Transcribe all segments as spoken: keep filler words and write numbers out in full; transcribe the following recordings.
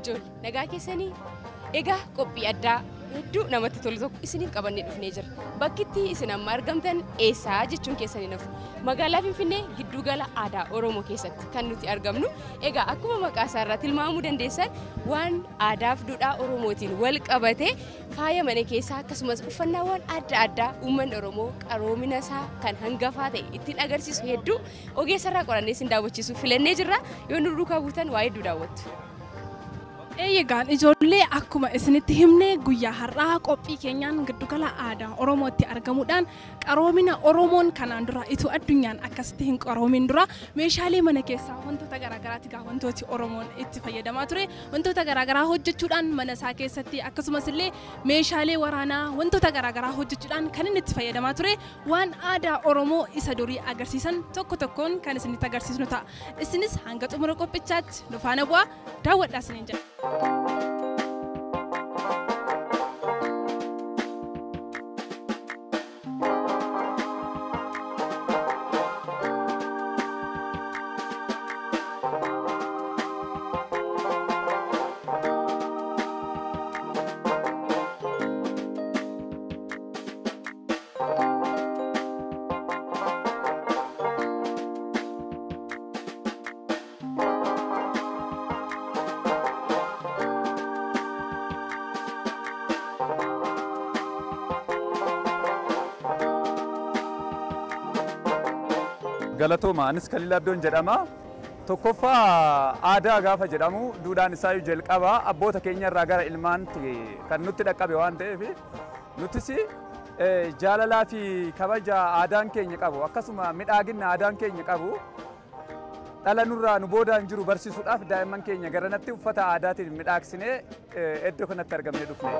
Ijjool nagaa keessanii egaa qophii addaa hedduu namatti tolu tokko isiniif qabannee dhufnee jira. Bakkitti isin amma argamtan eessaa jechuun keessanii nafu. Magaalaa Finfinnee giddugala aadaa Oromoo keessatti kan nuti argamnu. Egaa akkuma maqaa isaa irraa tilmaamuu dandeessan waan aadaa fi duudhaa Oromootiin wal qabatee faaya mana keessaa akkasumas uffannaawwan adda addaa uummanni Oromoo qaroomina isaa kan hangafaa ta'e ittiin agarsiisu hedduu ogeessarraa qorannee isin daawwachiisuuf filannee jirra. Yoo nu duukaa buutan waa hedduu daawwattu. Eegaan ijoollee akkuma isinitti himnee guyyaa har'aa qophii keenyaan giddugala aadaa Oromootti argamuudhaan qaroomina Oromoon kanaan dura itu addunyaan akkasitti hin qaroomin dura meeshaalee mana keessaa wantoota garaagaraati gaa wantooti Oromoon itti fayyadamaa ture wantoota garaagaraa hojjechuudhaan mana isaa keessatti akkasumas illee meeshaalee waraanaa wantoota garaagaraa hojjechuudhaan kan inni itti fayyadamaa ture waan aadaa Oromoo isa durii agarsiisan tokko tokkoon kan isinitti agarsiisnu ta'a. Isinis hanga xumura qophichaatti nu faana bu'aa daawwadhaa isiniin jedha. Galatoma anis Kalila Abdoon jedhama. Tokkoffaa aadaa gaafa jedhamu duudhaan isaa jalqaba abboota keenya irraa gara ilmaatti kan nutti dhaqqabe waan ta'eef nutis jaalalaa fi kabaja aadaan keenya qabu akkasuma midhaagina aadaan keenya qabu dhala nurraa nu boodaan jiru barsiisuudhaaf daa'imman keenya garanatti uffata aadaatiin midhaagsinee iddoo kanatti argamnee dhufne.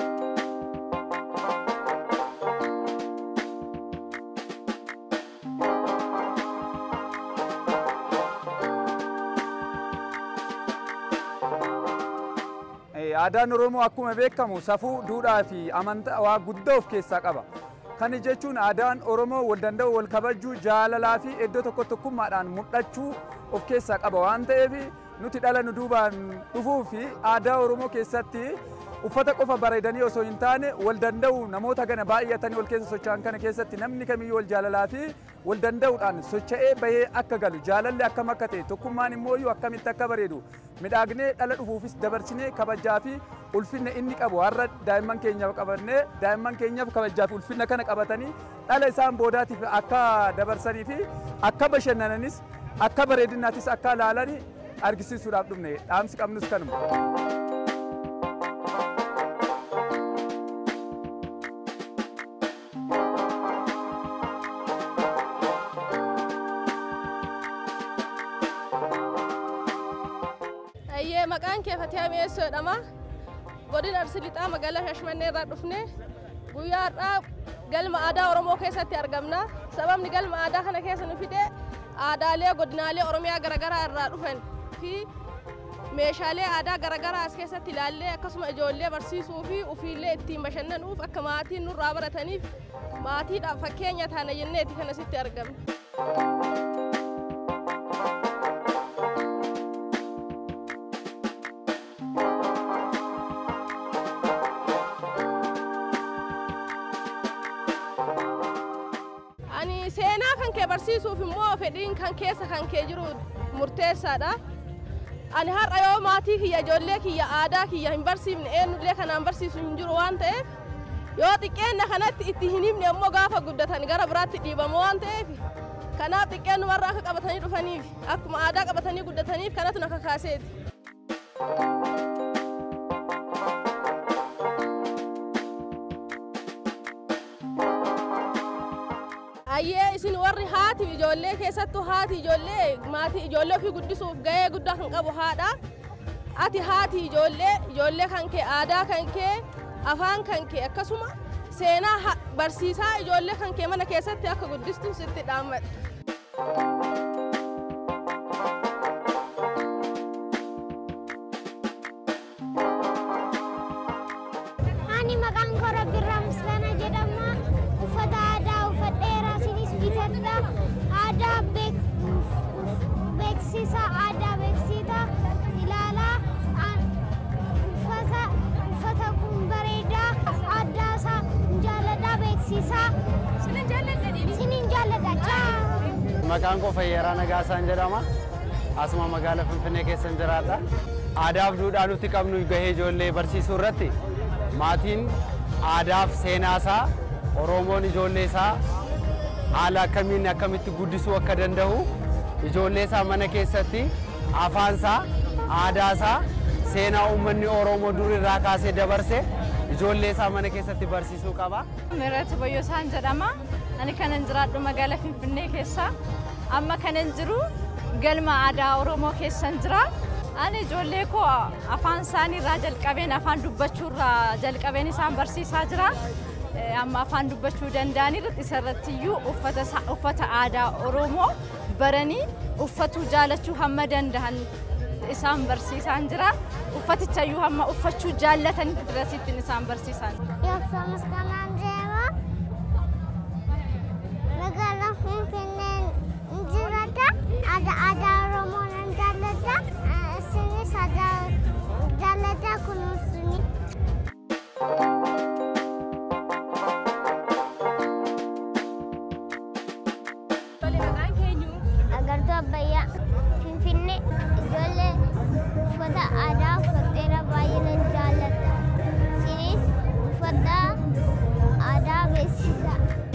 Aadaan Oromoo akkuma beekamu safuu duudhaa fi amantaa waa guddaa of keessaa qaba. Kan jechuun aadaan Oromoo wal danda'u wal kabajuu jaalalaa fi iddoo tokko tokkummaadhaan mul'achuu of keessaa qaba waan ta'eef nuti dhala nu duubaan dhufuu fi aadaa Oromoo keessatti uffata qofa bareedanii osoo hin taane wal danda'u namoota gana baay'atanii wal keessa socho'an kana keessatti namni kamiyyuu wal jaalalaa fi wal danda'uudhaan socho'ee bahee akka galu jaalalli akkam akka ta'e tokkummaan immoo akkamitti akka bareedu midhaagnee dhala dhufuufis dabarsinee kabajaa fi ulfinna inni qabu har'a daa'imman keenyaaf qabannee daa'imman keenyaaf kabajaa fi ulfinna kana qabatanii dhala isaan boodaatiif akka dabarsanii fi akka bashannananis akka bareedinaatis akka ilaalanii argisiisuudhaaf dhufne dhaamsi qabnus kanuma. Maqaan kee Fatiyaa Mi'eessoo jedhama. Godina Arsii Lixaa magaalaa Shaashmannee irraa dhufne guyyaa har'aa galma aadaa Oromoo keessatti argamna. Sababni galma aadaa kana keessa nu fide aadaalee godinaalee Oromiyaa garaagaraa irraa dhufan fi meeshaalee aadaa garaagaraa as keessatti ilaallee akkasuma ijoollee barsiisuu fi ofiillee ittiin bashannanuuf akka maatiin nurraa barataniif maatiidhaaf fakkeenya taana jenneeti kan asitti argamna. Seenaa kan kee barsiisuuf immoo fedhiin kan keessa kan kee jiru murteessaadha. Ani har'a yoo maatii kiyya ijoollee kiyya aadaa kiyya hin barsiifne eenyullee kanaan barsiisu hin jiru waan ta'eef yoo xiqqeenna kanatti itti hin himne immoo gaafa guddatan gara biraatti dhiibamu waan ta'eef kanaaf xiqqeennumarraa akka qabatanii dhufaniif akkuma aadaa qabatanii guddataniif kanatu na kakaaseeti. Ayyee isin warri haati ijoollee keessattuu haati ijoollee maatii ijoollee ofii guddisuuf gahee guddaa kan qabu haadha. Ati haati ijoollee ijoollee kan kee aadaa kan kee afaan kan kee akkasuma seenaa barsiisaa ijoollee kan kee mana keessatti akka guddistu sitti dhaammadha. Ani maqaan koo Rabbirraa Misgaanaa jedhama. Uffata aadaa uffadheera isinis bitadha. Aadaa beeksisa aadaa beeksisa ilaalaa bareeda aadaa isaa jaalladha beeksisa. Sinin jaalladha. Sinin jaalladha. Maqaan koo Fayyeeraa Nagaasaan jedhama. Asuma magaalaa Finfinnee keessan jiraadha. Aadaaf duudhaa nuti qabnu gahee ijoollee barsiisuu irratti maatiin aadaaf seenaa isaa Oromoon ijoollee isaa haala akkamiin akkamitti guddisuu akka danda'u ijoollee isaa mana keessatti afaan isaa aadaa isaa seenaa uummanni Oromoo dur irraa kaasee dabarse ijoollee isaa mana keessatti barsiisuu qaba. Mirat Boyyosaan jedhama. Ani kanan jiraadhu magaalaa Finfinnee keessa. Amma kanan jiru galma aadaa Oromoo keessan jira. Ani ijoollee koo afaan isaanii irraa jalqabeen afaan dubbachuu irraa jalqabeen isaan barsiisaa jira. Amma afaan dubbachuu danda'an irratti isarratti iyyuu uffata uffata aadaa Oromoo baranii uffatuu jaalachuu hamma danda'an isaan barsiisaan jira. Uffaticha iyyuu hamma uffachuu jaallatan dirasiitti isaan barsiisan. Yooksa Muskanaan jedhama. Magaalaa Finfinnee jiraata. Aadaa aadaa Oromoo nan jaalladha. Isinis aadaa jaalladha kunuunsuni. Agartuu Abbayyaa Finfinnee ijoollee uffata aadaa uffatteera baay'ee nan jaalladha. Isinis uffata aadaa beeksisa.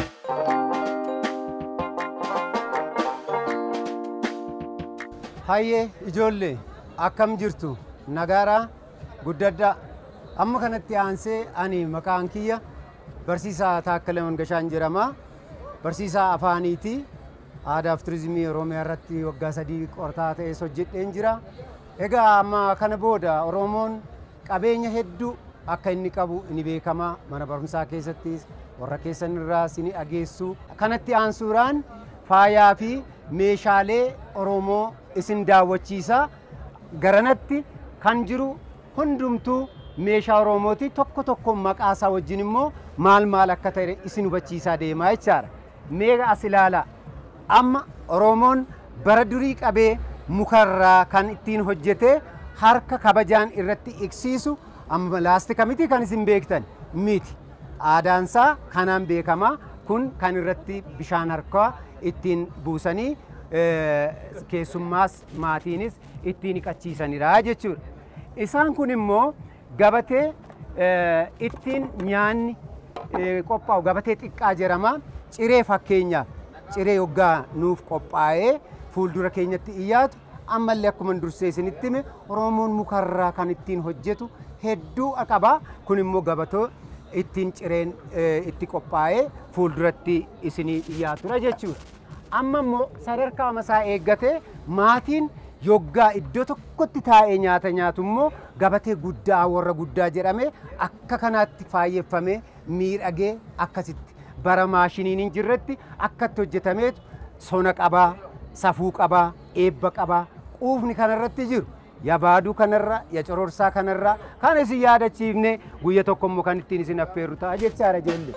Hayyee ijoollee akkam jirtu nagaaraa guddadhaa amma kanatti aansee ani maqaan kiyya barsiisaa Taakkala Mangashaan jedhama. Barsiisaa afaaniiti. Aadaaf turizimii Oromiyaa irratti waggaa sadii qortaa ta'es hojjedheen jira. Egaa amma kana booda Oromoon qabeenya hedduu akka inni qabu ni beekama. Mana barumsaa keessattis warra keessan irraas ni dhageessu. Kanatti aansuudhaan faayaa fi meeshaalee Oromoo isin daawwachiisa. Garanatti kan jiru hundumtuu meeshaa Oromooti. Tokko tokko maqaa isaa wajjin immoo maal maal akka ta'e isin hubachiisaa deemaa jechaadha. Mee as ilaalaa. Amma Oromoon bara durii qabee mukarraa kan ittiin hojjete harka kabajaan irratti iqsiisu amma laastika miti kan isin beektan miti. Aadaansaa kanaan beekama. Kun kan irratti bishaan harkaa ittiin buusanii keessummaas maatiinis ittiin dhiqachiisanidha jechuudha. Isaan kun immoo gabatee ittiin nyaanni qophaa'u gabatee xiqqaa jedhama. Ciree fakkeenyaaf ciree hoggaa nuuf qophaa'ee fuuldura keenyatti dhiyaatu ammallee akkuma dursee isinitti hime Oromoon mukarraa kan ittiin hojjetu hedduu qaba. Kun immoo gabatoo ittiin cireen itti qophaa'ee fuulduratti isinii dhiyaatudha jechuudha. Amma immoo sadarkaa masaa eeggatee maatiin yoggaa iddoo tokkotti taa'ee nyaata nyaatu immoo gabatee guddaa warra guddaa jedhame akka kanaatti faayeffamee miidhagee akkasitti bara maashiniin hin jirretti akkatti hojjetameetu sona qabaa, safuu qabaa, eebba qabaa, quufni kanarratti jiru. Yabaaduu kanarra, ya cororsaa kanarra kan isin yaadachiifne guyya tokko immoo kan ittiin isin affeerru ta'a jechaadha jelle.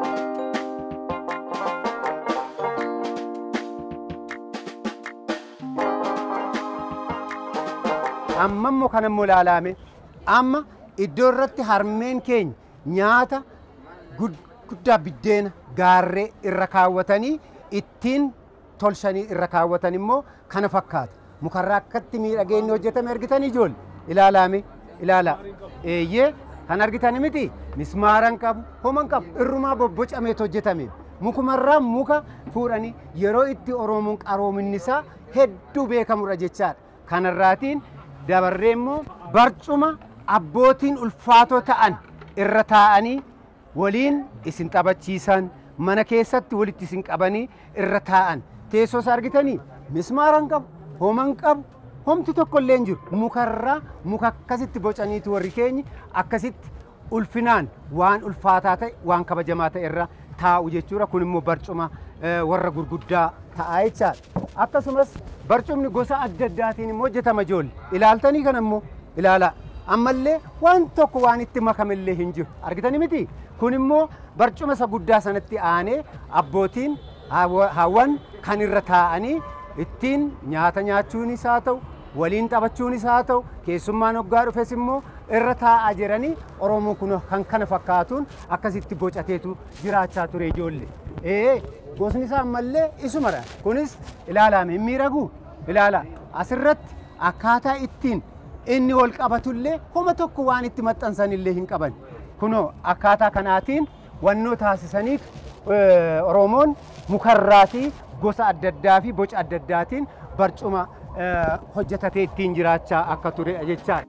Amma immoo kan immoo ilaalame amma iddoo irratti harmeen keenya nyaata guddaa biddeena gaarree irra kaawwatanii ittiin tolchanii irra kaawwatan immoo kana fakkaata. Mukarraa akkatti miidhagee inni hojjetame argitanii ijoollee ilaalame ilaalaa. Eeyyee kan argitani miti mismaaran qabu homan qabu irrumaa bobbocameet hojjetame. Mukumarraa muka fuudhanii yeroo itti Oromoon qaroominni isaa hedduu beekamudha jechaadha. Kanarraatiin dabarree immoo barcuma abbootiin ulfaatoo ta'an irra taa'anii waliin isin taphachiisan mana keessatti walitti isin qabanii irra taa'an teessoos argitanii mismaaran qabu homan qabu homti tokko illee hin jiru mukarraa muka akkasitti bocaniitu warri keenya akkasitti ulfinaan waan ulfaataa ta'e waan kabajamaa ta'e irra taa'u jechuudha. Kun immoo barcuma warra gurguddaa ta'a jechaadha. Akkasumas barcumni gosa adda addaatiin immoo hojjetama ijoollee ilaaltanii kan immoo ilaalaa ammallee waan tokko waan itti makamillee hin jiru argitanii miti. Kun immoo barcuma isa guddaa sanatti aanee abbootiin hawwan kan irra taa'anii ittiin nyaata nyaachuun isaa ta'u waliin taphachuun isaa ta'u keessummaan hoggaa dhufes immoo irra taa'aa jiranii Oromoon kun kan kana fakkaatuun akkasitti bocateetu jiraachaa ture ijoollee. Ee gosni isaa ammallee isumadha. Kunis ilaalame miidhagu ilaala asirratti akkaataa ittiin inni ol qabatullee homa tokko waan itti maxxansanillee hin qaban. Kunoo akkaataa kanaatiin wannoo taasisaniif Oromoon mukarraatii gosa adda addaa fi boca adda addaatiin barcuma hojjetatee ittiin jiraachaa akka ture jechaadha.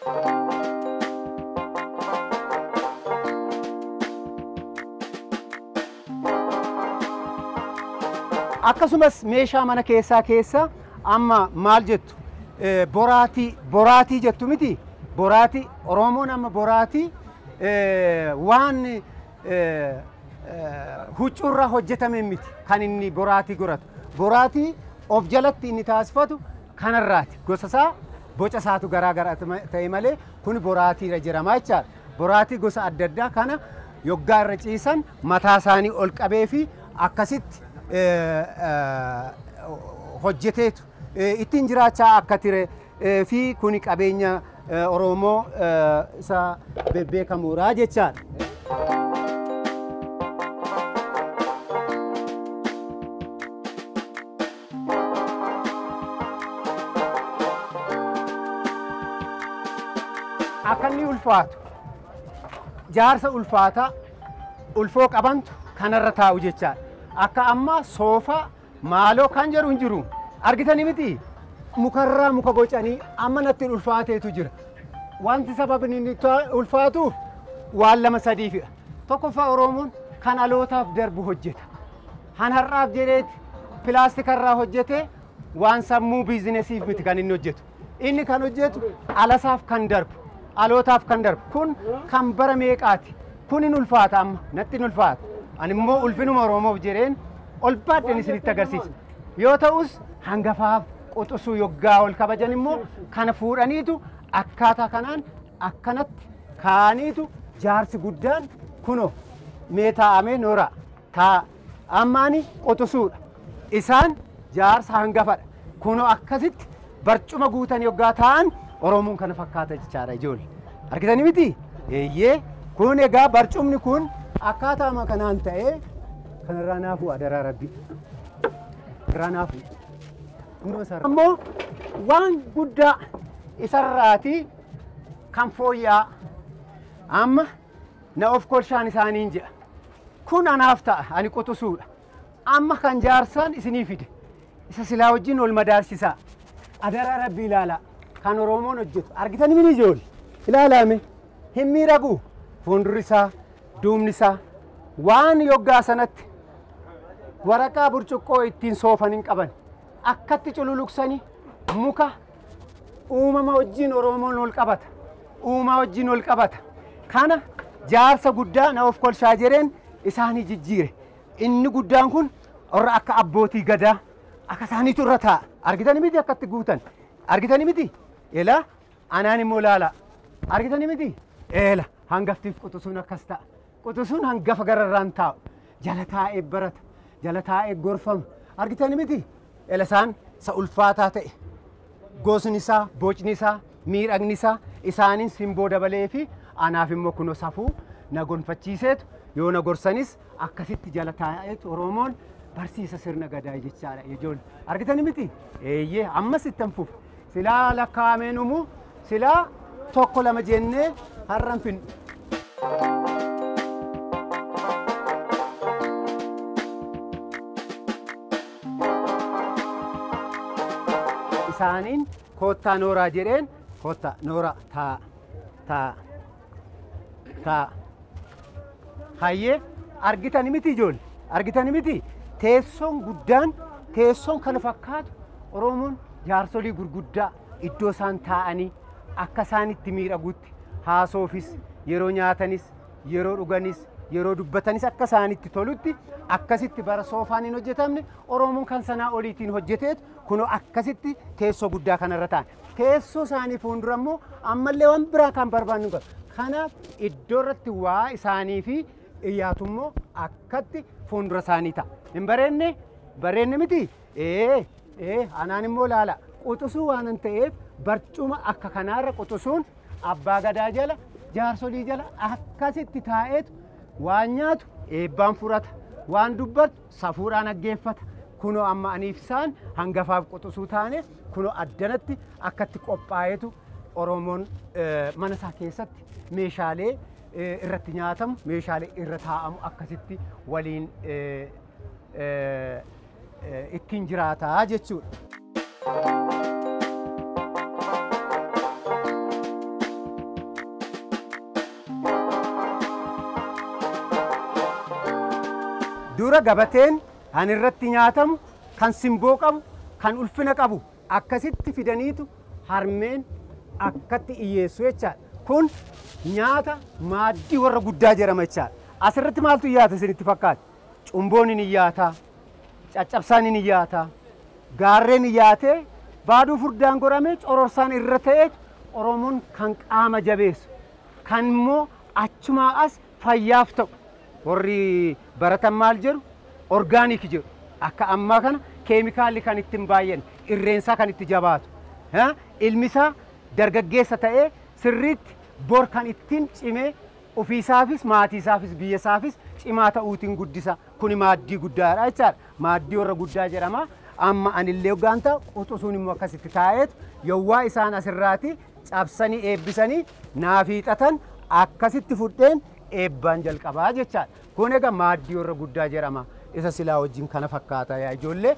Akkasumas meeshaa mana keessaa keessa amma maal jettu boraatii boraatii jettu miti boraatii Oromoon amma boraatii waan huccuurraa hojjetame miti kan inni boraatii godhatu boraatii of jalatti inni taasifatu kanarraati gosa isaa boca isaatu garaa garaa ta'e malee kun boraatiirra jedhama jechaadha. Boraatii gosa adda addaa kana yoggaa irra ciisan mataa isaanii ol qabee fi akkasitti hojjeteetu ittiin jiraachaa akka ture fi kuni qabeenya Oromoo isa beekamuudha jechaadha. Akka inni ulfaatu jaarsa ulfaataa ulfoo qabantu kanarra taa'u jechaadha. Akka amma soofaa maaloo kan jedhu hin jiru argitanii miti mukarraa muka bocanii amma natti ulfaateetu jira. Wanti sababni inni ulfaatuuf waan lama sadiifidha. Tokkoffaa Oromoon kan alootaaf darbu hojjeta. Han har'aaf jedheeti pilaastikarraa hojjetee waan sammuu biizinesiif miti kan inni hojjetu. Inni kan hojjetu alasaaf kan darbu alootaaf kan darbu kun kan bara meeqaati. Kun hin ulfaata amma natti hin ulfaata. Ani immoo ulfinuma Oromoof jedheen ol baadheen isinitti agarsiisa. Yoo ta'us hangafaaf quxisuu yoggaa ol kabajan immoo kana fuudhaniitu akkaataa kanaan akkanatti kaaniitu jaarsi guddaan kuno mee taa'amee noora taa ammaani quxisuudha. Isaan jaarsa hangafadha. Kuno akkasitti barcuma guutan yoggaa ta'an Oromoon kana fakkaata jechaadha ijoollee. Argitanii miti? Eeyyee kun egaa barcumni kun akkaataa kanaan ta'ee kanarraa naafuu adaraa rabbi. Irraa naafuu. Ammoo waan guddaa isarraatii kan fooyya'aa amma na of kolshaan isaaniin jedha. Kun anaaf ta'a ani quxisuudha. Amma kan jaarsaan isinii fide. Isa silaa wajjin ol madaalchisaa. Adaraa rabbi ilaalaa. Kan Oromoon hojjetu argitanii mini ijoollee ilaalame hin miidhagu fuuldurri isaa duubni isaa waan yoggaa sanatti waraqaa burcuqqoo ittiin soofan hin qaban akkatti cululuqsanii muka uumama wajjin Oromoon ol qabata uumaa wajjin ol qabata kana jaarsa guddaa na of kolshaa jedheen isaanii jijjiire inni guddaan kun warra akka abbootii gadaa akka isaaniitu irra taa'a argitanii miti akkatti guutan argitanii miti. Ela anaan immoo laala argitanii miti eela hangaftiif quxisuun akkas ta'a quxisuun hangafa gararraan taa'u jala taa'ee barata jala taa'ee gorfama argitanii miti eela isaan isa ulfaataa ta'e gosni isaa bocni isaa miidhagni isaa isaaniin simboo dabalee fi anaaf immoo kunoo safuu na gonfachiiseetu yoo na gorsanis akkasitti jala taa'eetu Oromoon barsiisa sirna gadaa jechaadha ijoollee argitanii miti eeyyee ammas ittan fufu. Silaa lakkaa'ameen umu silaa tokko lama jennee har'an fin. Isaaniin koottaa nooraa jedheen koottaa nooraa taa taa taa hayyee argitani miti ijoollee argitani miti teessoon guddaan teessoon kana fakkaatu Oromoon jaarsolii gurguddaa iddoo isaan taa'anii akka isaanitti miidhagutti haasoofis yeroo nyaatanis yeroo dhuganis yeroo dubbatanis akka isaanitti tolutti akkasitti bara soofaan hin hojjetamne Oromoon kan sanaa oliitiin hojjeteetu kunoo akkasitti teessoo guddaa kanarra ta'an teessoo isaanii fuuldura immoo ammallee waan biraa kan barbaannu qaba kanaaf iddoo irratti waa isaanii fi iyyaatu immoo akkatti fuuldura isaanii ta'a hin bareenne bareenne miti ee ee anaan immoo laala quxisuu waan ta'eef barcuma akka kanaarra quxisuun abbaa gadaa jala jaarsolii jala akkasitti taa'eetu waan nyaatu eebbaan furata waan dubbatu safuudhaan dhaggeeffata kunoo amma aniif isaan hangafaaf quxisuu taane kunoo addanatti akkatti qophaa'eetu Oromoon mana isaa keessatti meeshaalee irratti nyaatamu meeshaalee irra taa'amu akkasitti waliin ittiin jiraataa jechuudha. Dura gabateen kan irratti nyaatamu kan simboo qabu kan ulfina qabu akkasitti fidaniitu harmeen akkatti iyyeessu jechaadha. Kun nyaata maaddii warra guddaa jedhama jechaadha. Asirratti maaltu iyyaata isinitti fakkaata? Cumboon ni iyyaataa, caccabsaan ni iyyaataa, gaarreen iyyaatee baaduu furdaan goramee cororsaan irra ta'ee Oromoon kan qaama jabeessu kan immoo achumaa as fayyaaf ta'u warri baratan maal jedhu orgaanik jedhu akka ammaa kana keemikaalli kan ittiin baay'een irreensaa kan itti jabaatu ilmisaa dargaggeessa ta'ee sirriitti bor kan ittiin cimee ofiisaafis maatiisaafis biyyasaafis cimaa ta'uutiin guddisa kuni maaddii guddaadha jechaadha maaddii warra guddaa jedhama amma anillee hoggaanta quxisuun immoo akkasitti taa'eetu yowwaa isaan asirraati cabsanii eebbisanii naafiixatan akkasitti fudheen eebbaan jalqabaa jechaadha kun egaa maaddii warra guddaa jedhama isa silaa wajjin kana fakkaata yaa ijoollee.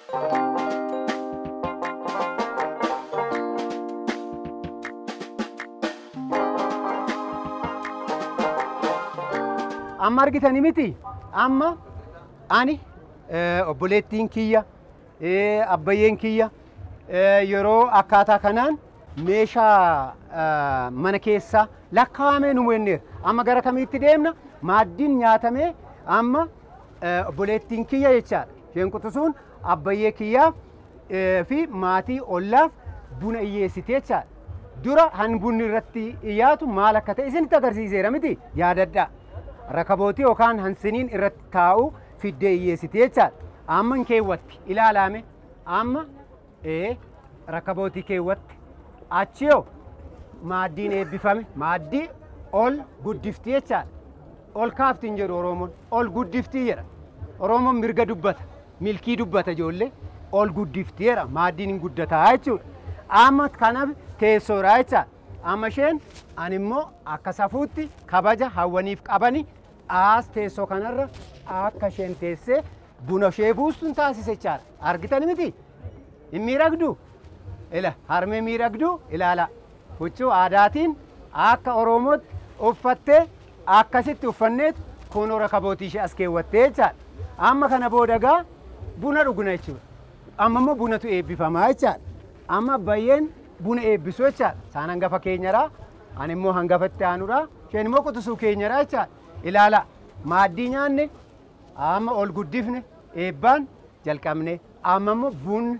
Amma argitanii miti amma ani obboleettiin kiyya abbayyeen kiyya yeroo akkaataa kanaan meeshaa mana keessaa lakkaa'amee nu mu'enneera amma gara kamiitti deemna maaddiin nyaatamee amma obboleettiin kiyya jechaadha isheen quxisuun abbayyee kiyyaaf fi maatii ollaaf buna iyyeessite jechaadha dura han bunni irratti iyyaatu maal akka ta'e isinitti agarsiiseera miti yaadadhaa. Rakabootii yookaan hansiniin irratti taa'u fiddee iyyeessite jechaadha. Amma hin keewwatti ilaalame amma rakabootii keewwatti achiyoo maaddiin eebbifame maaddii ol guddifti jechaadha. Ol kaafti hin jedhu Oromoon ol guddiftii jedha. Oromoon mirga dubbata milkii dubbata ijoollee ol guddifti jedha maaddiin hin guddataa jechuudha. Amma kanaaf teessoodha jechaadha. Amma isheen ani immoo akka safuutti kabaja hawwaniif qabani as teessoo kanarra akka isheen teessee buna ishee buustuun taasise jechaadha. Argitani miti? Hin miidhagdu? Ila harmee miidhagdu ilaala. Huccuu aadaatiin akka Oromootti uffattee akkasitti uffanneetu kunoo rakabootii ishee as keewwattee jechaadha. Amma kana boodagaa buna dhugna jechuudha. Amma immoo bunatu eebbifamaa jechaadha. Amma baay'een buna eebbisu jechaadha. Isaan hangafa keenyaraa ani immoo hangafatti aanuraa isheen immoo quxisuu keenyaraa jechaadha. Ilaala maaddii nyaanne amma ol guddifne eebbaan jalqabne amma immoo bunni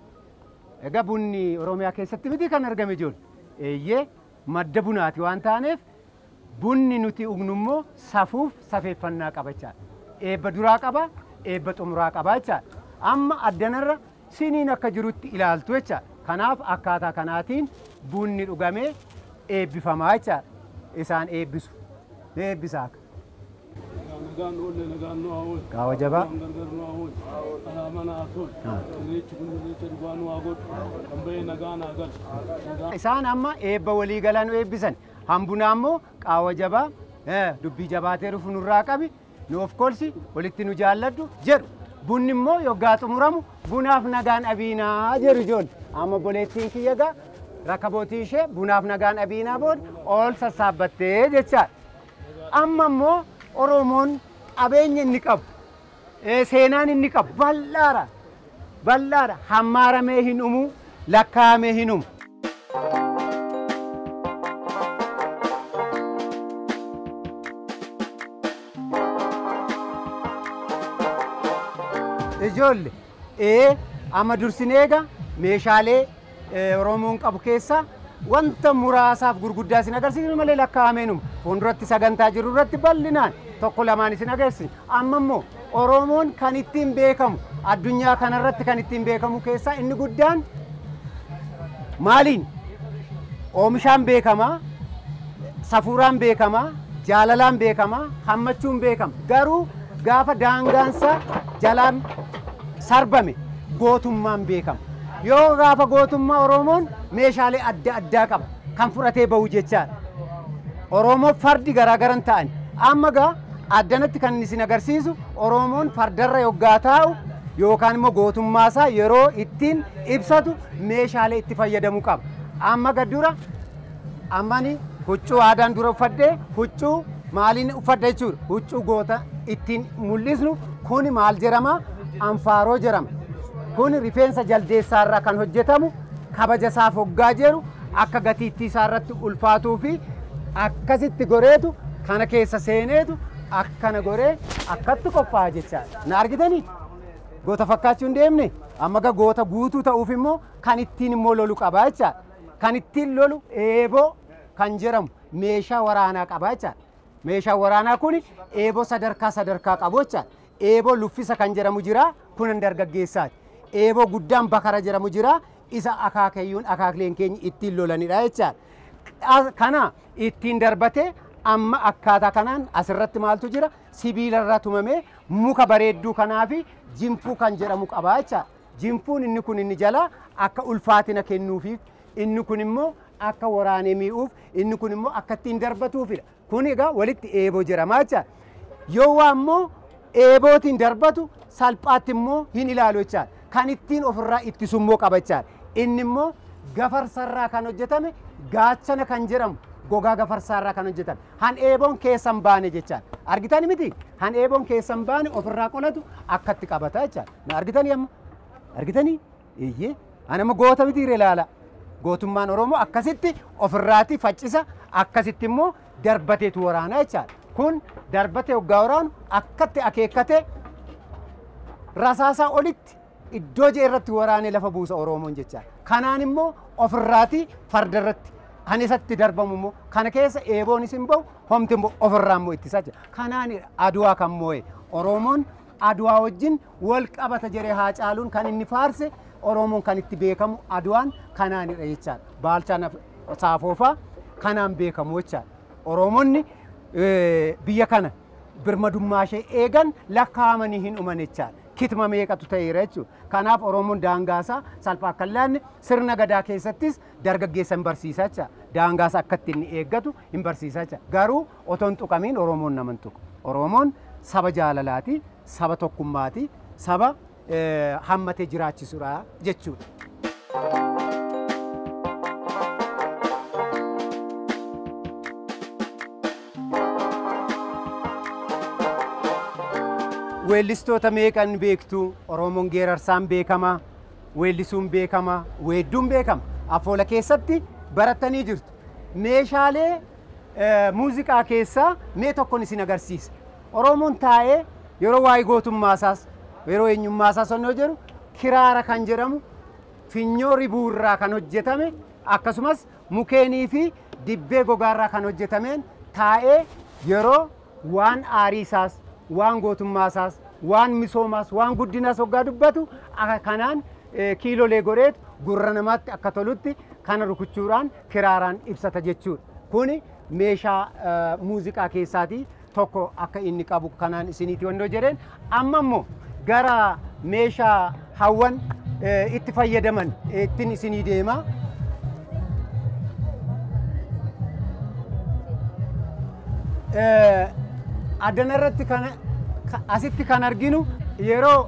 egaa bunni Oromiyaa keessatti miti kan argame ijoollee eeyyee madda bunaati waan taaneef bunni nuti dhugnu immoo safuuf safeeffannaa qaba jechaadha. Eebba duraa qaba eebba xumuraa qaba jechaadha. Amma addanarra siniin akka jirutti ilaaltu jechaadha. Kanaaf akkaataa kanaatiin bunni dhugamee eebbifamaa jechaadha. Isaan eebbisu. Eebbisaa akka. Gaawa jabaa. Isaan amma eebba walii galan eebbisan. Hambunaa immoo qaawa jabaa dubbii jabaatee dhufu nurraa qabi nuuf kolsi walitti nu jaalladhu jedhu. Bunni immoo yoggaa xumuramu bunaaf nagaan abiinaa jedhu ijoollee. Amma obboleettiin kiyya gaa rakabootii ishee bunaaf nagaan abiinaa booda ol sassaabbattee jechaadha. Amma immoo Oromoon qabeenya inni qabu seenaan inni qabu bal'aadha. Bal'aadha hammaaramee hin dhumu lakkaa'amee hin dhumu. Ijoollee ee amma dursinee egaa meeshaalee Oromoon qabu keessaa wanta muraasaaf gurguddaa isin agarsiisnu malee lakkaa'amee hin dhumu. Fuulduratti sagantaa jiru irratti bal'inaan tokko lamaan isin agarsiisna. Amma immoo Oromoon kan ittiin beekamu addunyaa kanarratti kan ittiin beekamu keessaa inni guddaan maaliin? oomishaan beekamaa, safuuraan beekamaa, jaalalaan beekamaa, hammachuun beekama. Garuu gaafa daangaansa jalaan sarbame gootummaan beekama. Yoo gaafa gootummaa Oromoon meeshaalee adda addaa qaba kan fudhatee bahu jechaadha. Oromoo fardi garaagaran ta'an. Amma gaa addanatti kan isin agarsiisu Oromoon fardarra yoggaa taa'u yookaan immoo gootummaasaa yeroo ittiin ibsatu meeshaalee itti fayyadamuu qaba. Amma gaddura ammani huccuu aadaan dura uffadhee huccuu maaliin uffadha jechuudha. Huccuu goota ittiin mul'isnu kun maal jedhama? Anfaaroo jedhama. Kun rifeensa jaldeessaarraa kan hojjetamu kabaja isaaf hoggaa jedhu akka gatiittii isaarratti ulfaatuu fi akkasitti goreetu kana keessa seeneetu akkana goree akkatti qophaa'a jechaadha. Na argitanii? Goota fakkaachuu hin deemne amma gaa goota guutuu ta'uuf immoo kan ittiin immoo lolu qabaa jechaadha. Kan ittiin lolu eeboo kan jedhamu meeshaa waraanaa qabaa jechaadha. Meeshaan waraanaa kun eeboo sadarkaa sadarkaa qabu jechaadha. Eeboo luffisa kan jedhamu jira kun dargaggeessaati. Eeboo guddaan bakara jedhamu jira isa akaakayyuun akaakileen keenya ittiin lolanidha jechaadha. Kana ittiin darbatee amma akkaataa kanaan asirratti maaltu jira? Sibiila irraa tumamee muka bareedduu kanaa fi jinfuu kan jedhamu qabaa jechaadha. Jinfuun inni kun inni jala akka ulfaatina kennuufiif, inni kun immoo akka waraanee mi'uuf, inni kun immoo akka ittiin darbatuufidha. Kun egaa walitti eeboo jedhama jechaadha. Yoo waa immoo eebootiin darbatu salphaatti immoo hin ilaalu jechaadha. Kan ittiin ofirraa ittisummoo qaba jechaadha. Inni immoo gafarsarraa kan hojjetame gaachana kan jedhamu gogaa gafarsaarraa kan hojjetame. Han eeboon keessan baane jechaadha. Argitani miti? Han eeboon keessan baane ofirraa qolatu akkatti qabata jechaadha. Na argitanii amma? Argitanii? Iyyee. Ani amma goota miti ilaala. Gootummaan Oromoo akkasitti ofirraati faccisa akkasitti immoo darbateetu waraanaa jechaadha. Kun darbatee hoggaa waraanu akkatti akeekkatee rasaasaa olitti iddoo jee irratti waraanee lafa buusa Oromoon jechaadha. Kanaan immoo ofirraati farda irratti anisatti darbamu immoo kana keessa eeboonis hin bahu homti immoo ofirraa immoo ittisaa jira. Kanaan aduwaa kan moo'e Oromoon aduwaa wajjin wal qabata jedhee haa caaluun kan inni faarse Oromoon kan itti beekamu aduwaan kanaanidha jechaadha. Baalchaan Saafoofaa kanaan beekamu jechaadha. Oromoonni biyya kana birmadummaa ishee eegan lakkaa'amanii hin dhuman jechaadha. Kitma meeqatu ta'eera jechuudha. Kanaaf Oromoon daangaasaa salphaa akka hin laanne sirna gadaa keessattis dargaggeessa hin barsiisaa jechaadha. Daangaasaa akka ittiin eeggatu hin barsiisaa jechaadha. Garuu otoo hin tuqamiin Oromoon nama hin tuqu. Oromoon saba jaalalaati, saba tokkummaati, saba hammatee jiraachisudha jechuudha. Weellistoota meeqan beektu? Oromoon geerarsaan beekama, weellisuun beekama, weedduun beekama. Afoola keessatti barattanii jirtu. Meeshaalee muuziqaa keessaa mee tokkoon isin agarsiisa. Oromoon taa'ee yeroo waa'ee gootummaasaas yeroo eenyummaasaas onnoo jedhu kiraara kan jedhamu finyoo ribuurraa kan hojjetame akkasumas mukeenii fi dibbee gogaarraa kan hojjetameen taa'ee yeroo waan aariisaas waan gootummaasaas waan misoomaas waan guddinaas hoggaa dubbatu kanaan kiilolee godheetu gurra namaatti akka tolutti kana rukuchuudhaan kiraaraan ibsata jechuudha. Kuni meeshaa muuziqaa keessaatii tokko akka inni qabu kanaan isiniiti wandoo jedheen amma immoo gara meeshaa hawwan itti fayyadaman ittiin isinii deema. Addana irratti kan asitti kan arginu yeroo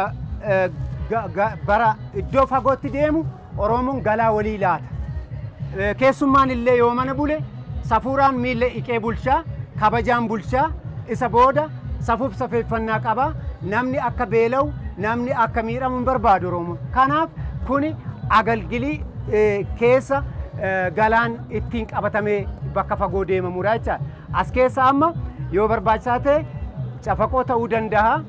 bara iddoo fagootti deemu Oromoon galaa walii laata. Keessummaan illee yoo mana bule safuuraan miilla iqee bulchaa, kabajaan bulchaa, isa booda safuuf safeeffannaa qaba. Namni akka beela'u, namni akka miidhamu hin barbaadu Oromoon. Kanaaf kuni agalgilii keessa galaan ittiin qabatamee bakka fagoo deemamudha jechaadha. As keessa amma yoo barbaachisaa ta'e cafaqoo ta'uu danda'a.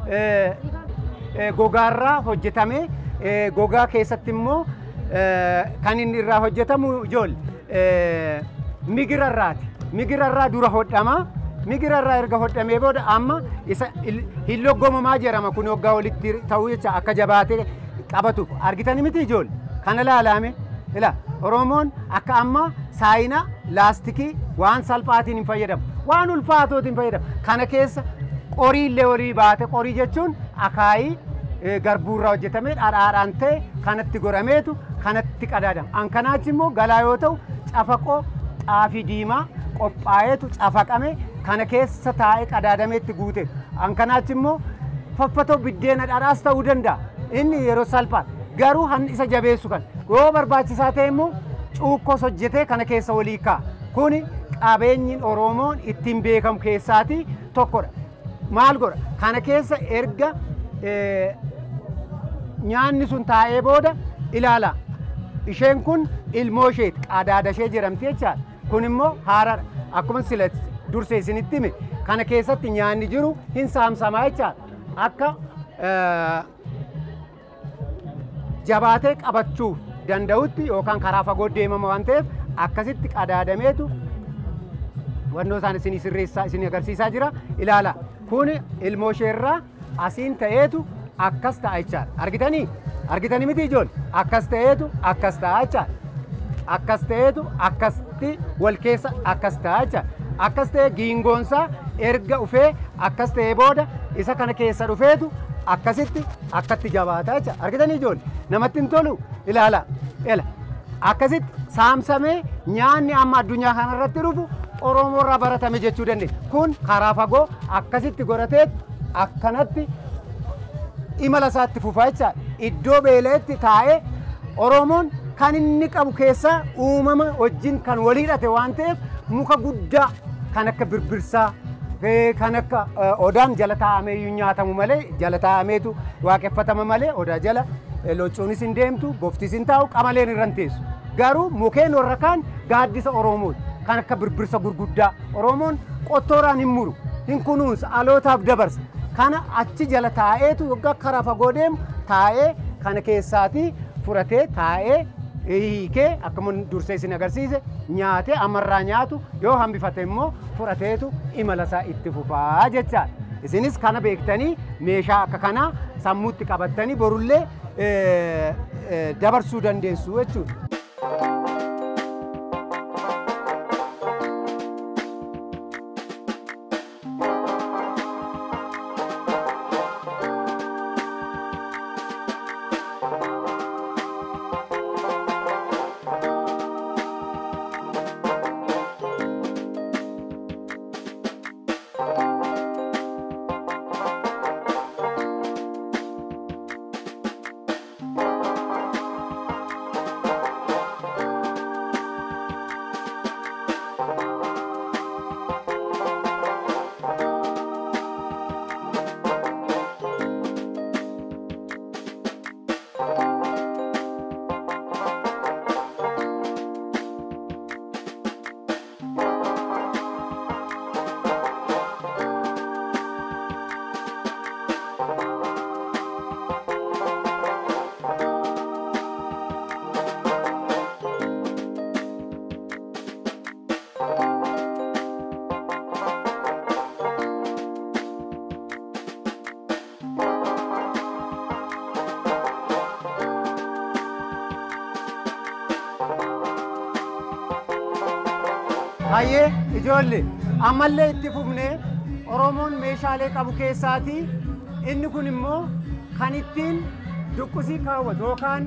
Gogaarraa hojjetame gogaa keessatti immoo kan inni irraa hojjetamu ijoollee migirarraati. Migirarraa dura hodhama. Migirarraa erga hodhamee booda amma isa hilloggomamaa jedhama kun hoggaa walitti ta'uu jecha akka jabaatee qabatuuf argitanii miti ijoollee kana laalame ila Oromoon akka amma saayina laastikii waan salphaatiin hin fayyadamu waan ulfaatootiin fayyadamu kana keessa qorii illee olii baate qorii jechuun akaayii garbuurraa hojjetamee dhadhaadhaan ta'e kanatti gorameetu kanatti qadaadama an kanaachi immoo galaa yoo ta'u cafaqoo xaafii diimaa qophaa'eetu cafaqame kana keessa taa'ee qadaadameetti guute an kanaachi immoo faffatoo biddeena dhadhaas ta'uu danda'a inni yeroo salphaa garuu han isa jabeessu kan yoo barbaachisaa ta'e immoo cuukkos hojjetee kana keessa walii kaa'a kuni qabeenyiin Oromoon ittiin beekamu keessaatii tokkodha maal godha kana keessa erga nyaanni sun taa'ee booda ilaala isheen kun ilmoo isheeti qadaada ishee jedhamti jechaadha kun immoo haaraadha akkuma sila dursee isinitti hime kana keessatti nyaanni jiru hin saamsamaa jechaadha akka jabaatee qabachuuf danda'utti yookaan karaa fagoo deemama waan ta'eef akkasitti qadaadameetu wannoo isaan isinii sirreessaa isinii agarsiisaa jira ilaala kun ilmoo isheerraa asiin ta'eetu akkas ta'a jechaadha argitanii argitanii miti ijoollee akkas ta'eetu akkas ta'a jechaadha akkas ta'eetu akkasti wal keessa akkas ta'a jechaadha akkas ta'e giingoonsaa erga dhufee akkas ta'ee booda isa kana keessa dhufeetu akkasitti akkatti jabaataa jechaadha argitanii ijoollee namatti hin tolu ilaala ela akkasitti saamsamee nyaanni amma addunyaa kanarratti dhufu Oromoorraa baratame jechuu dandeenya kun karaa fagoo akkasitti gorateetu akkanatti imala isaatti fufaa jechaadha iddoo beeleetti taa'ee Oromoon kan inni qabu keessaa uumama wajjin kan walii hidhate waan ta'eef muka guddaa kan akka birbirsaa kan akka odaan jala taa'amee nyaatamu malee jala taa'ameetu waaqeffatama malee odaa jala loocuunis hin deemtu boftis hin taa'u qamaleen irran teessu garuu mukeen warra kaan gaaddisa Oromooti kan akka birbirsa gurguddaa Oromoon qottooraan hin muru hin kunuunsa alootaaf dabarsa kana achi jala taa'eetu yoggaa karaa fagoo deemu taa'ee kana keessaatii furatee taa'ee hiikee akkuma dursee isin agarsiise nyaatee amarraa nyaatu yoo hambifate immoo furateetu imala isaa itti fufaa jechaadha isinis kana beektanii meeshaa akka kanaa sammuutti qabattanii borullee dabarsuu dandeessu jechuudha. Hayyee ijoollee ammallee itti fufnee Oromoon meeshaalee qabu keessaati inni kun immoo kan ittiin duqqusii kaawwatu yookaan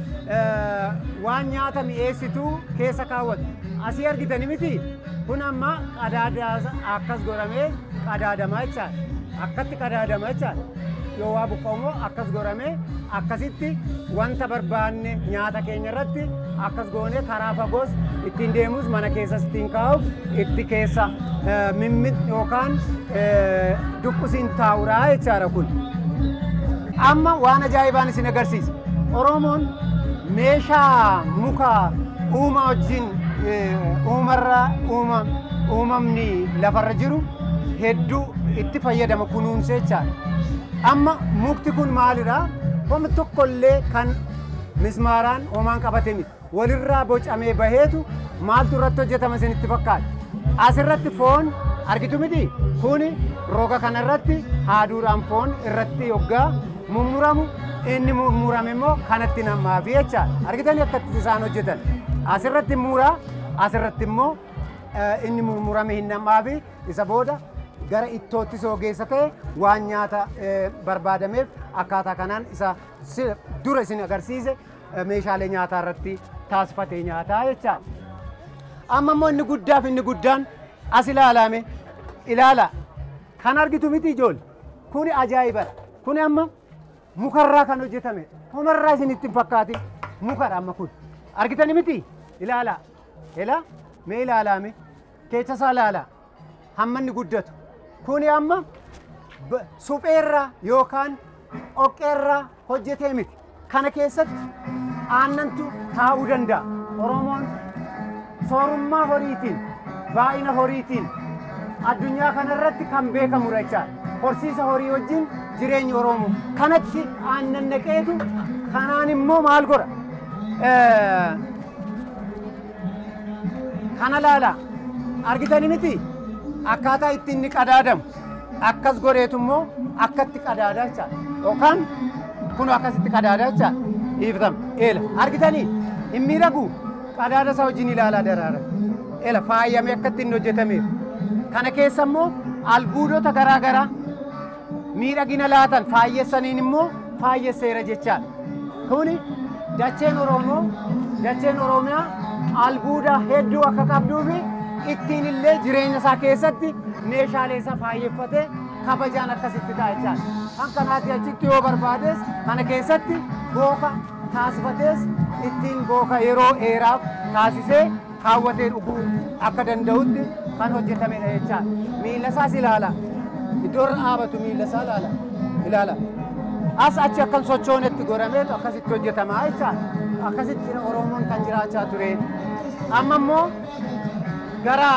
waan nyaata mi'eessituu keessa kaawwatu asii argitani miti kun amma qadaada akkas godhamee qadaadamaa jechaadha akkatti qadaadamaa jechaadha yoo waa buqqa'umoo akkas godhamee akkasitti wanta barbaanne nyaata keenya irratti akkas goonee karaa fagoos ittiin deemus mana keessas ittiin kaa'uuf itti keessa mimmit yookaan duqqusiin taa'uudhaa jechaadha kun. Amma waan ajaa'ibaan isin agarsiisa. Oromoon meeshaa muka uuma wajjin uumarra uuma uumamni lafarra jiru hedduu itti fayyadama kunuunsa jechaadha. Amma mukti kun maalidha? Wanti tokkollee kan mismaaraan homaan qabate miti. Walirraa bocamee baheetu maaltu irratti hojjetama isinitti fakkaata. Asirratti foon argitu miti? Kuni roga kanarratti haaduudhaan foon irratti yoggaa mummuramu inni mummurame immoo kanatti namaa fi jecha argitanii akkatti isaan hojjetan asirratti muraa asirratti immoo inni mummurame hin namaa fi isa booda gara ittootti soogeessa ta'e waan nyaata barbaadameef akkaataa kanaan isa dura isin agarsiise meeshaalee nyaataa irratti taasifatee nyaataa jecha amma immoo inni guddaaf inni guddaan as ilaalame ilaala kan argitu miti ijoollee kuni ajaa'ibadha kuni amma mukarraa kan hojjetame homarraa isinitti hin fakkaati mukadha amma kun argitani miti ilaala ela mee ilaalame keessa isaa ilaala hamma inni guddatu kuni amma supheerraa yookaan oqqeerraa hojjetee miti kana keessatti aannantu taa'uu danda'a oromoon soorummaa horiitiin baay'ina horiitiin addunyaa kanarratti kan beekamudha jechaadha horsiisa horii wajjin jireenyi oromoo kanatti aannan naqeetu kanaan immoo maal godha kana laala argitani miti akkaataa ittiin inni qadaadamu akkas godheetu immoo akkatti qadaadaa jechaadha yookaan kun akkasitti qadaadaa jechaadha dhiiftama eela argitanii hin miidhagu qadaada isaa wajjin ilaalaa daraara eela faayamee akkatti inni hojjetameef kana keessa immoo albuudota garaa garaa miidhagina laatan faayyessaniin immoo faayyesseera jechaadha kuni dacheen oromoo dacheen oromiyaa albuuda hedduu akka qabduu fi ittiin illee jireenya isaa keessatti meeshaalee isaa faayyeffatee kabajaan akkasitti ta'a jechaadha kan kanaati achitti yoo barbaades kana keessatti booka taasifatees ittiin booka yeroo dheeraaf taasisee kaawwatee dhuguu akka danda'utti kan hojjetamedha jechaadha miilla isaas ilaala iddoo irra dhaabatu miilla isaa ilaala ilaala as achi akkan sochoonetti godhameetu akkasitti hojjetamaa jechaadha akkasitti oromoon kan jiraachaa ture amma immoo gara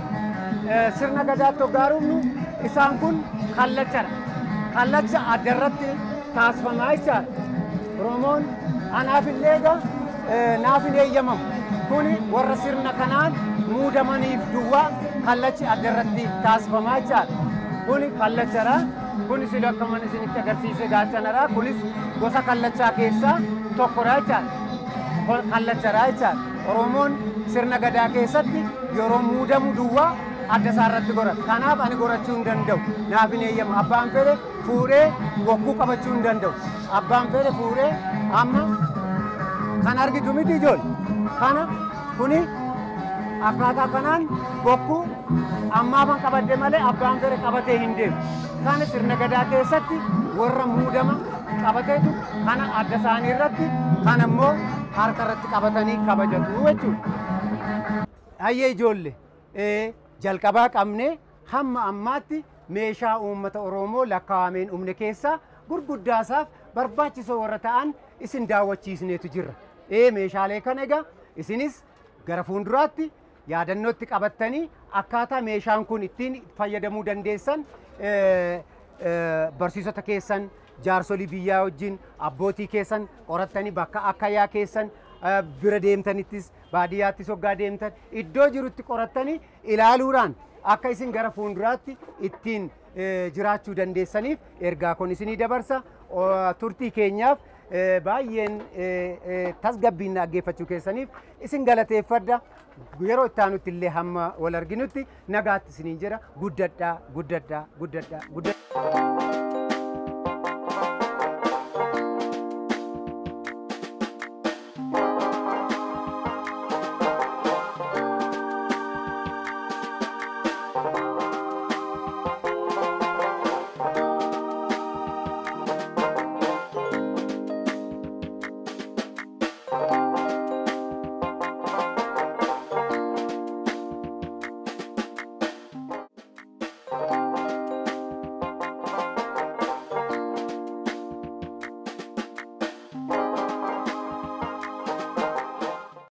sirna gadaatti hoggaaruufnu isaan kun kallachadha kallacha adda irratti taasifamaa jechaadha oromoon anaaf illee egaa naaf hin eeyyamamu kuni warra sirna kanaan muudamaniif duwwaa kallachi adda irratti taasifamaa jechaadha kuni kallachadha kunis akkuma isinitti agarsiise gaachanadha kunis gosa kallachaa keessaa tokkodha jechaadha kallachadha jechaadha oromoon sirna gadaa keessatti yeroo muudamu duwwaa adda isaa irratti godhata kanaaf ani godhachuu hin danda'u naaf hin eeyyamu abbaan fedhe fuudhee bokkuu qabachuu hin danda'u abbaan fedhe fuudhee amma kan argitu miti ijoollee kana kuni akkaataa kanaan bokkuu ammaafan qabadde malee abbaan fedhe qabatee hin deemu kana sirna gadaa keessatti warra muudama qabateetu kana adda isaanii irratti kana immoo harka irratti qabatanii kabajatu jechuudha. Ayyee ijoollee jalqabaa qabnee hamma ammaatti meeshaa uummata Oromoo lakkaa'ameen dhumne keessaa gurguddaasaaf barbaachisoo warra ta'an isin daawwachiisneetu jirra. Ee meeshaalee kana egaa isinis gara fuulduraatti yaadannootti qabattanii akkaataa meeshaan kun ittiin fayyadamuu dandeessan barsiisota keessan jaarsolii biyyaa wajjin abbootii keessan qorattanii bakka akkayaa keessan bira deemtanittis baadiyyaattis hoggaa deemtan iddoo jirutti qorattanii ilaaluudhaan akka isin gara fuulduraatti ittiin jiraachuu dandeessaniif ergaa kun isinii dabarsa turtii keenyaaf baay'een tasgabbiin dhaggeeffachuu keessaniif isin galateeffadha yeroo itti aanutti illee hamma wal arginutti nagaatti isiniin jedha guddadhaa guddadhaa guddadhaa guddadhaa.